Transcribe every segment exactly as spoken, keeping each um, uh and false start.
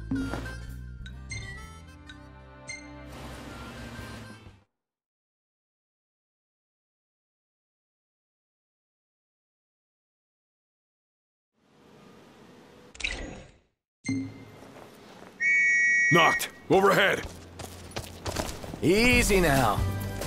Knocked. Overhead. Easy now.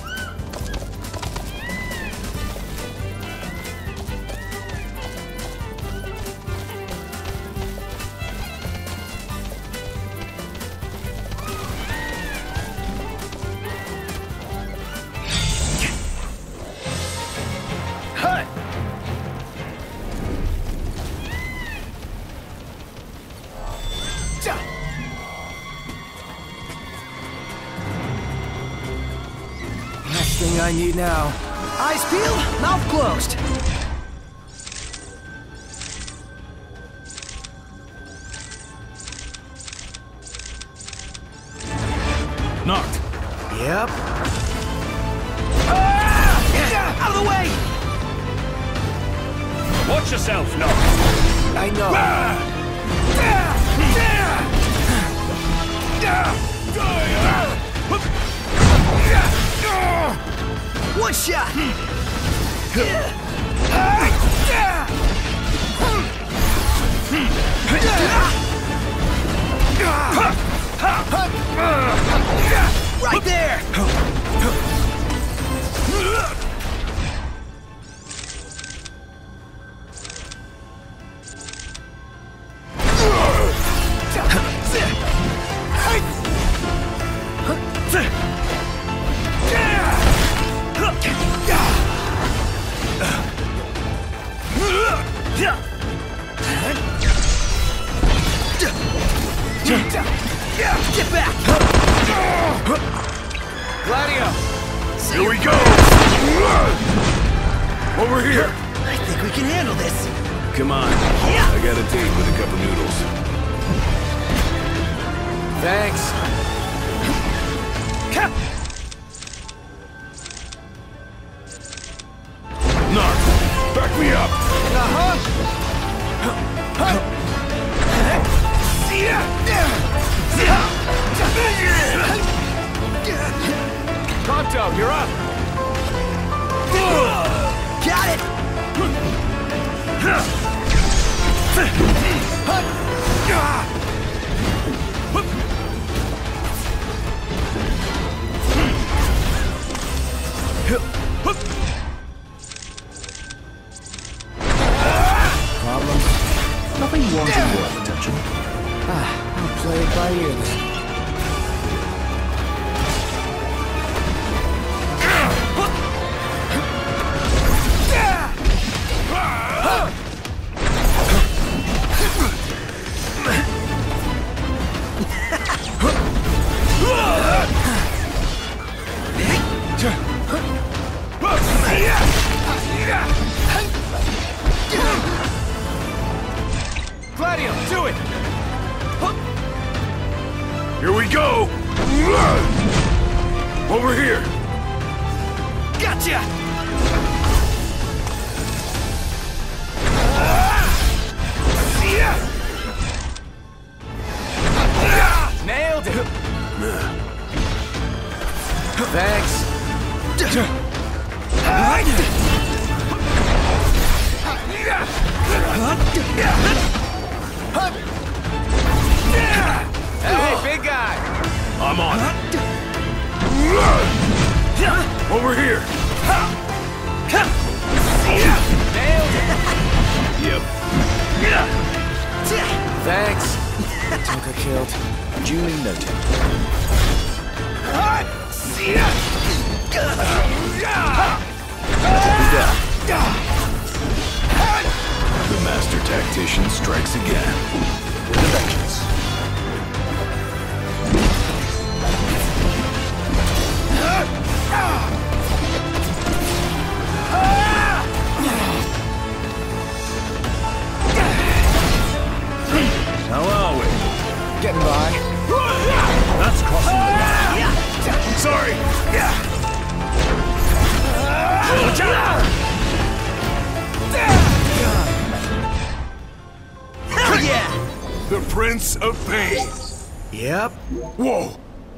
Thing I need now. Eyes peeled, mouth closed. Knocked. Yep. Ah! Out of the way! Watch yourself, Knocked. I know. Ah! One shot! Right there! Get back! Gladio! Here we go! Over here! I think we can handle this. Come on. I got a date with a cup of noodles. Thanks. Knock! Back me up! Uh-huh! Pronto, you're up! Got it! Problems? Nothing warranted your attention. Ah, I'll play it by ear then. Gladio, do it! Here we go! Over here! Gotcha! Nailed it! Thanks. Hey, big guy! I'm on it. Over here! Nailed it! Yep. Thanks. Toka killed. Duly noted. The master tactician strikes again. With a vengeance. How are we? Getting by. That's crossing the line. Sorry. Watch out! Hell yeah! The Prince of Pain. Yep. Whoa!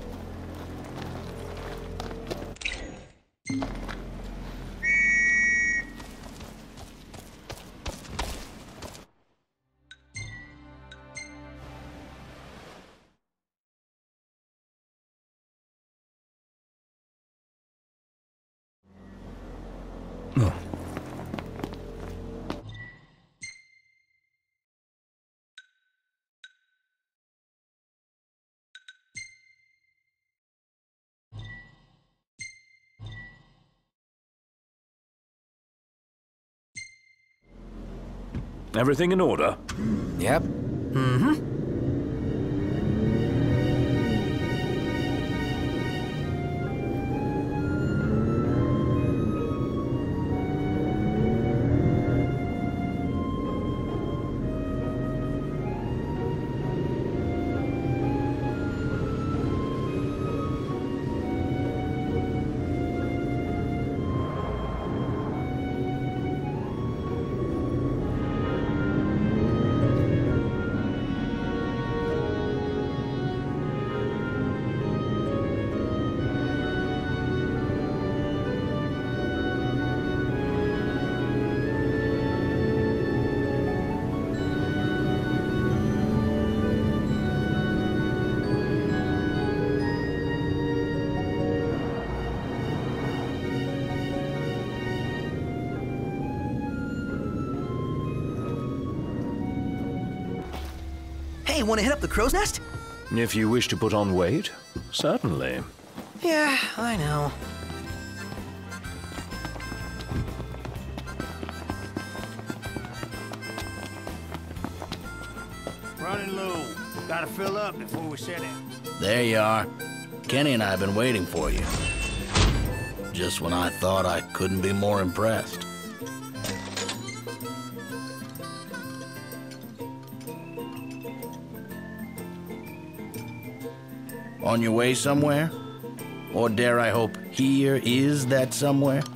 Oh. Everything in order? Yep. Mm-hmm. Hey, wanna hit up the crow's nest? If you wish to put on weight, certainly. Yeah, I know. Running low. Gotta fill up before we set in. There you are. Kenny and I have been waiting for you. Just when I thought I couldn't be more impressed. On your way somewhere? Or dare I hope here is that somewhere?